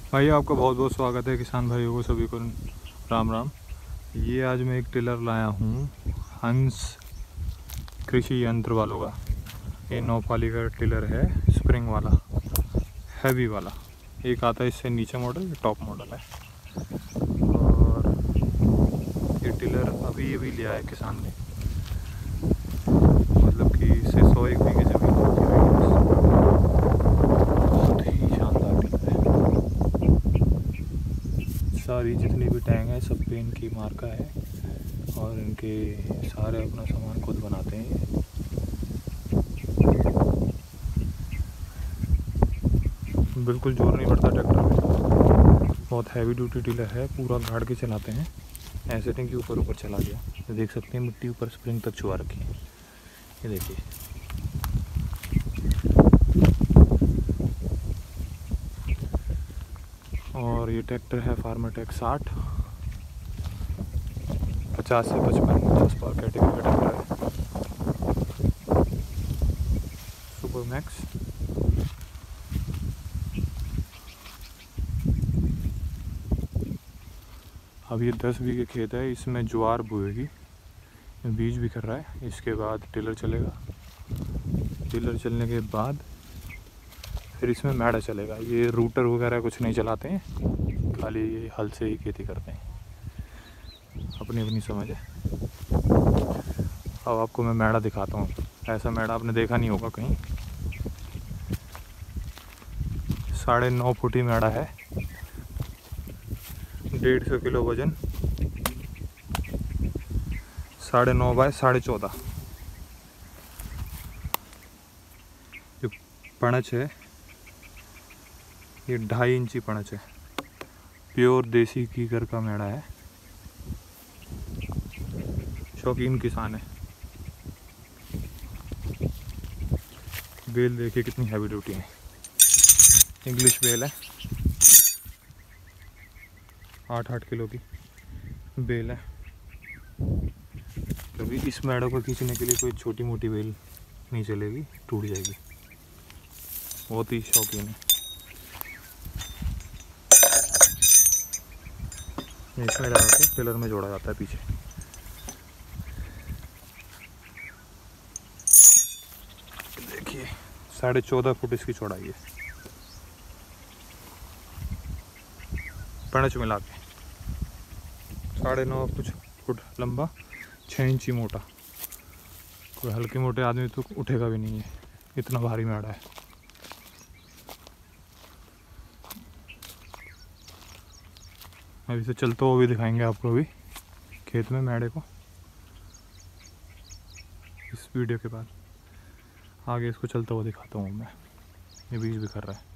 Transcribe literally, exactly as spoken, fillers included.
भाई आपका बहुत बहुत स्वागत है किसान भाइयों को सभी को राम राम। ये आज मैं एक टिलर लाया हूँ हंस कृषि यंत्र वालों का। ये नौ पाली का टिलर है, स्प्रिंग वाला, हैवी वाला। एक आता है इससे नीचे मॉडल, ये टॉप मॉडल है। और ये टिलर अभी अभी लिया है किसान ने, मतलब कि इससे सौ एक बीघे जमीन होती है। बहुत ही शानदार टिलर है। सारी जितनी भी टैंक है सब पे इनकी मार्का है और इनके सारे अपना सामान खुद बनाते हैं। बिल्कुल जोर नहीं पड़ता ट्रैक्टर में, बहुत हैवी ड्यूटी टिलर है। पूरा गाड़ के चलाते हैं, ऐसे नहीं कि ऊपर ऊपर चला गया। तो देख सकते हैं मिट्टी ऊपर स्प्रिंग तक छुआ रखी है, ये देखिए। और ये ट्रैक्टर है फार्माटेक साठ पचास से पचपन पचास पावर कैटेगरी का ट्रैक्टर है, सुपर मैक्स। अब ये दस बीघे खेत है, इसमें ज्वार बोएगी, बीज भी कर रहा है। इसके बाद टिलर चलेगा, टिलर चलने के बाद फिर इसमें मैड़ा चलेगा। ये रूटर वगैरह कुछ नहीं चलाते हैं, खाली ये हल से ही खेती करते हैं, अपनी अपनी समझ है। अब आपको मैं मैड़ा दिखाता हूँ। ऐसा मैड़ा आपने देखा नहीं होगा कहीं। साढ़े नौ फुटी मैड़ा है, डेढ़ सौ किलो वजन, साढ़े नौ बाय साढ़े चौदह। जो पणच है ये ढाई इंची पणच है, प्योर देसी कीकर का मेड़ा है। शौकीन किसान है। बेल देखिए कितनी हैवी ड्यूटी है, इंग्लिश बेल है, आठ आठ किलो की बेल है। क्योंकि इस मेड़ों को खींचने के लिए कोई छोटी मोटी बेल नहीं चलेगी, टूट जाएगी। बहुत ही शौकीन है। इसमें लगा के टिलर में जोड़ा जाता है पीछे। देखिए साढ़े चौदह फुट इसकी चौड़ाई है, पणच मिला के साढ़े नौ कुछ फुट लंबा, छः इंची मोटा। कोई हल्के मोटे आदमी तो उठेगा भी नहीं है, इतना भारी मेड़ा है। अभी से चलते हुए भी दिखाएंगे आपको अभी खेत में मेड़े को, इस वीडियो के बाद आगे इसको चलता हुआ दिखाता हूँ मैं। ये बीज भी कर रहा है।